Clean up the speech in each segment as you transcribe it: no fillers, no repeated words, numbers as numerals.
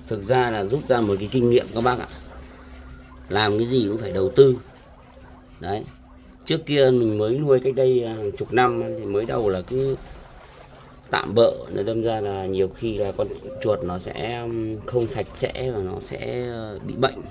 Thực ra là rút ra một cái kinh nghiệm các bác ạ. Làm cái gì cũng phải đầu tư. Đấy. Trước kia mình mới nuôi cách đây hàng chục năm thì mới đầu là cứ tạm bợ, nó đâm ra là nhiều khi là con chuột nó sẽ không sạch sẽ và nó sẽ bị bệnh.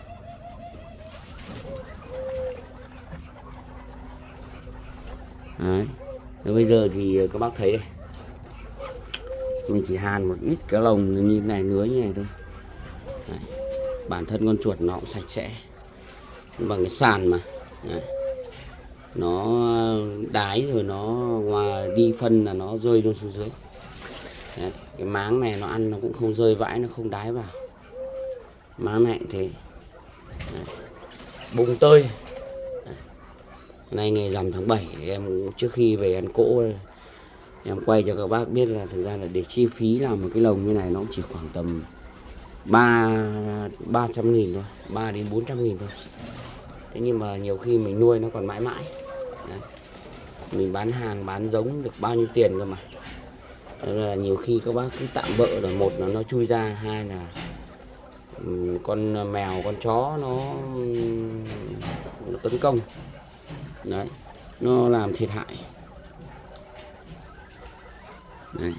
Đấy. Và bây giờ thì các bác thấy đây, mình chỉ hàn một ít cái lồng như này, nứa như này thôi. Đấy. Bản thân con chuột nó cũng sạch sẽ bằng cái sàn mà. Đấy. Nó đái rồi nó ngoài đi phân là nó rơi luôn xuống dưới. Đấy. Cái máng này nó ăn nó cũng không rơi vãi, nó không đái vào. Máng này cũng thế. Đấy. Bùng tơi. Đấy. Nay ngày rằm tháng 7 em trước khi về ăn cỗ em quay cho các bác biết là thực ra là để chi phí làm một cái lồng như này nó cũng chỉ khoảng tầm 300.000 thôi, 3 đến 400.000 thôi. Thế nhưng mà nhiều khi mình nuôi nó còn mãi mãi. Đấy. Mình bán hàng bán giống được bao nhiêu tiền cơ mà. Đó là nhiều khi các bác cứ tạm bợ là một là nó chui ra, hai là con mèo con chó nó tấn công. Đấy, nó làm thiệt hại. Đấy.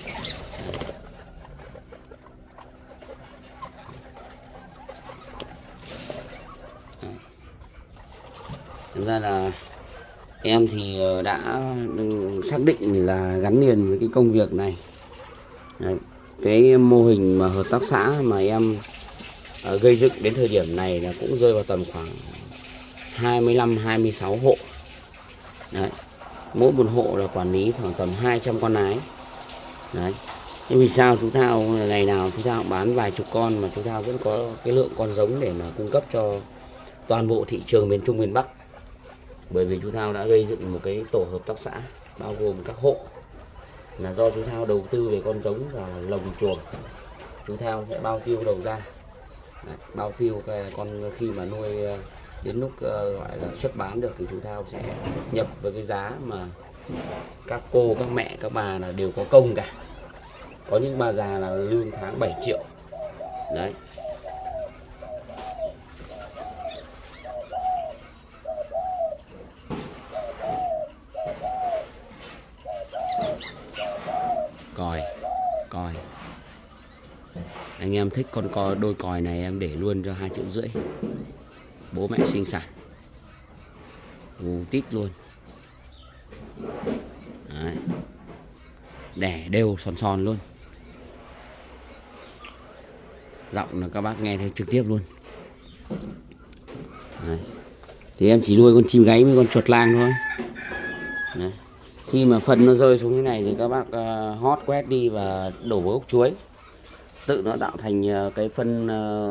Thực ra là em thì đã xác định là gắn liền với cái công việc này. Đấy. Cái mô hình mà hợp tác xã mà em gây dựng đến thời điểm này là cũng rơi vào tầm khoảng 25-26 hộ. Đấy. Mỗi một hộ là quản lý khoảng tầm 200 con nái. Đấy. Nhưng vì sao chúng ta ngày nào chúng ta cũng bán vài chục con mà chúng ta vẫn có cái lượng con giống để mà cung cấp cho toàn bộ thị trường miền Trung miền Bắc. Bởi vì chúng ta đã gây dựng một cái tổ hợp tác xã bao gồm các hộ, là do chúng ta đầu tư về con giống và lồng chuồng. Chúng ta sẽ bao tiêu đầu ra. Đấy, bao tiêu cái con khi mà nuôi đến lúc gọi là xuất bán được thì chúng ta sẽ nhập với cái giá mà các cô, các mẹ, các bà là đều có công cả. Có những bà già là lương tháng 7 triệu. Đấy. Còi. Anh em thích con đôi còi này em để luôn cho 2,5 triệu. Bố mẹ sinh sản. Vù tít luôn. Đấy. Đẻ đều sòn luôn. Giọng là các bác nghe thấy trực tiếp luôn. Đấy. Thì em chỉ nuôi con chim gáy với con chuột lang thôi. Đấy. Khi mà phân nó rơi xuống thế này thì các bác hót quét đi và đổ vào ốc chuối. Tự nó tạo thành cái phân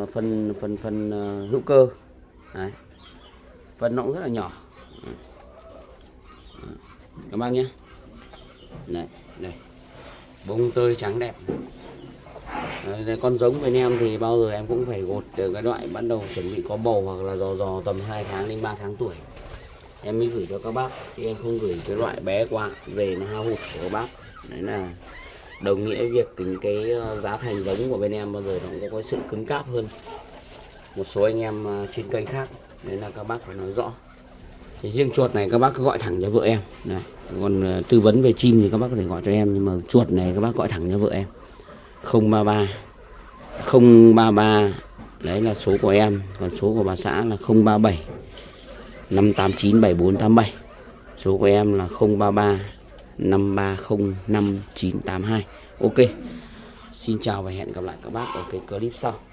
hữu cơ. Đấy. Phân nó cũng rất là nhỏ. Đấy. Các bác nhé. Đấy, đây. Bông tơi trắng đẹp. Đấy, con giống bên em thì bao giờ em cũng phải gột từ cái loại bắt đầu chuẩn bị có bầu hoặc là giò tầm 2 tháng đến 3 tháng tuổi. Em mới gửi cho các bác, chứ em không gửi cái loại bé quá về nó hao hụt của các bác. Đấy là đồng nghĩa việc cái giá thành giống của bên em bao giờ nó cũng có sự cứng cáp hơn một số anh em trên kênh khác. Đấy là các bác phải nói rõ. Thì riêng chuột này các bác cứ gọi thẳng cho vợ em. Này, còn tư vấn về chim thì các bác có thể gọi cho em, nhưng mà chuột này các bác gọi thẳng cho vợ em. 033 đấy là số của em, còn số của bà xã là 037 589 7487. Số của em là 033 530 5982. Ok. Xin chào và hẹn gặp lại các bác ở cái clip sau.